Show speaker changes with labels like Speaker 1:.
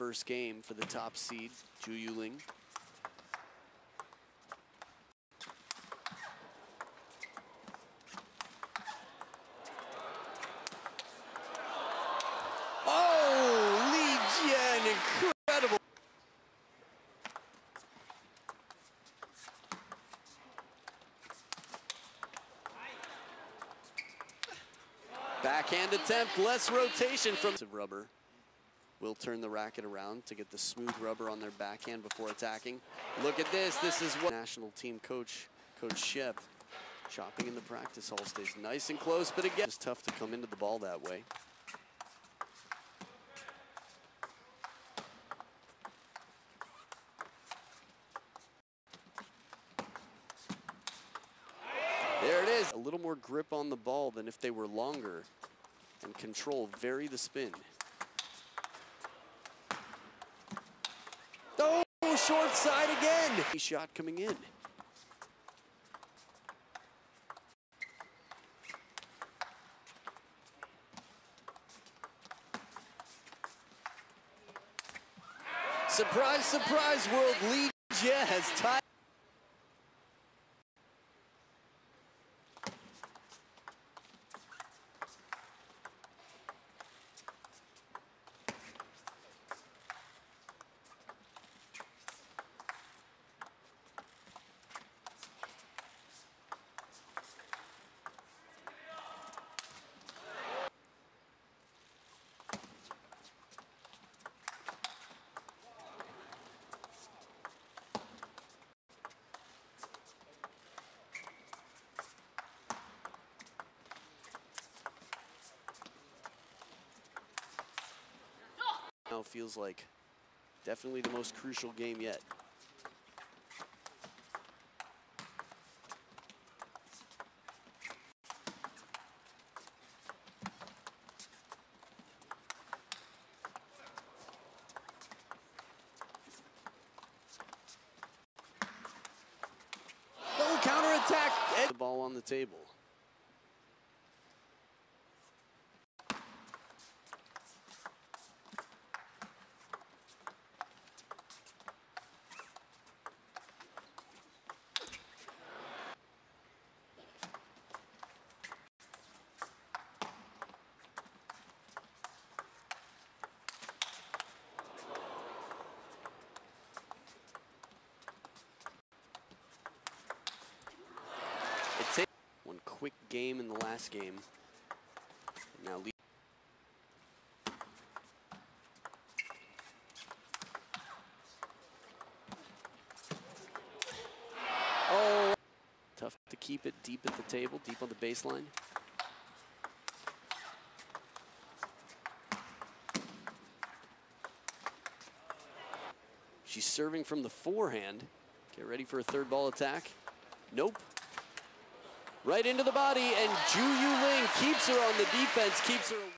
Speaker 1: first game for the top seed, Zhu Yuling. Oh, Li Jie, incredible. Backhand attempt, less rotation from rubber. Will turn the racket around to get the smooth rubber on their backhand before attacking. Look at this. This is what national team coach Shep, shopping in the practice hall, stays nice and close, but again, it's tough to come into the ball that way. There it is. A little more grip on the ball than if they were longer, and control, vary the spin. Oh, short side again. Shot coming in. Surprise, surprise, world. Li Jie has tied. Now feels like definitely the most crucial game yet. Oh, counterattack! The ball on the table. One quick game in the last game. Now Li. Oh, tough to keep it deep at the table, deep on the baseline. She's serving from the forehand. Get ready for a third ball attack. Nope. Right into the body, and Zhu Yuling keeps her on the defense, keeps her.